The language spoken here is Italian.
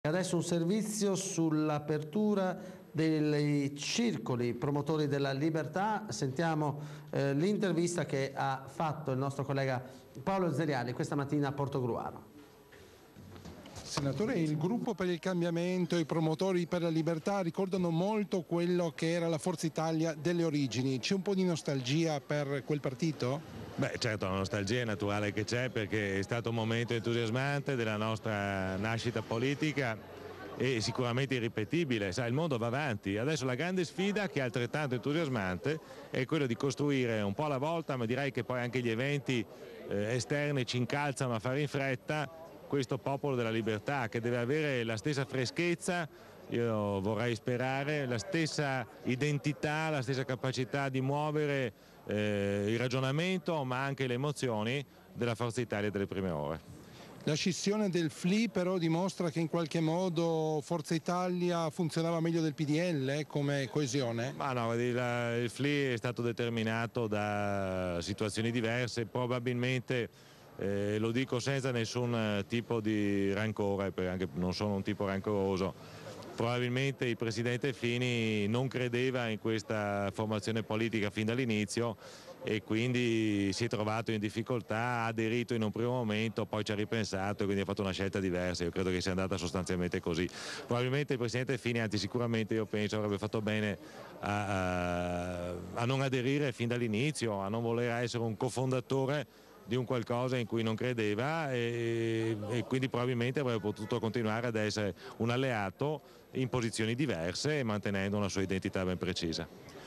Adesso un servizio sull'apertura dei circoli promotori della libertà. Sentiamo l'intervista che ha fatto il nostro collega Paolo Zeriali questa mattina a Portogruaro. Senatore, il gruppo per il cambiamento e i promotori per la libertà ricordano molto quello che era la Forza Italia delle origini. C'è un po' di nostalgia per quel partito? Beh, certo, la nostalgia è naturale che c'è, perché è stato un momento entusiasmante della nostra nascita politica e sicuramente irripetibile. Sai, il mondo va avanti. Adesso la grande sfida, che è altrettanto entusiasmante, è quella di costruire un po' alla volta, ma direi che poi anche gli eventi esterni ci incalzano a fare in fretta, questo popolo della libertà, che deve avere la stessa freschezza, io vorrei sperare, la stessa identità, la stessa capacità di muovere il ragionamento, ma anche le emozioni della Forza Italia delle prime ore. La scissione del FLI però dimostra che in qualche modo Forza Italia funzionava meglio del PDL come coesione? Ma no, il FLI è stato determinato da situazioni diverse, probabilmente lo dico senza nessun tipo di rancore, perché anche non sono un tipo rancoroso. Probabilmente il presidente Fini non credeva in questa formazione politica fin dall'inizio e quindi si è trovato in difficoltà, ha aderito in un primo momento, poi ci ha ripensato e quindi ha fatto una scelta diversa. Io credo che sia andata sostanzialmente così. Probabilmente il presidente Fini, anzi sicuramente io penso, avrebbe fatto bene a non aderire fin dall'inizio, a non voler essere un cofondatore di un qualcosa in cui non credeva e quindi probabilmente avrebbe potuto continuare ad essere un alleato in posizioni diverse, mantenendo una sua identità ben precisa.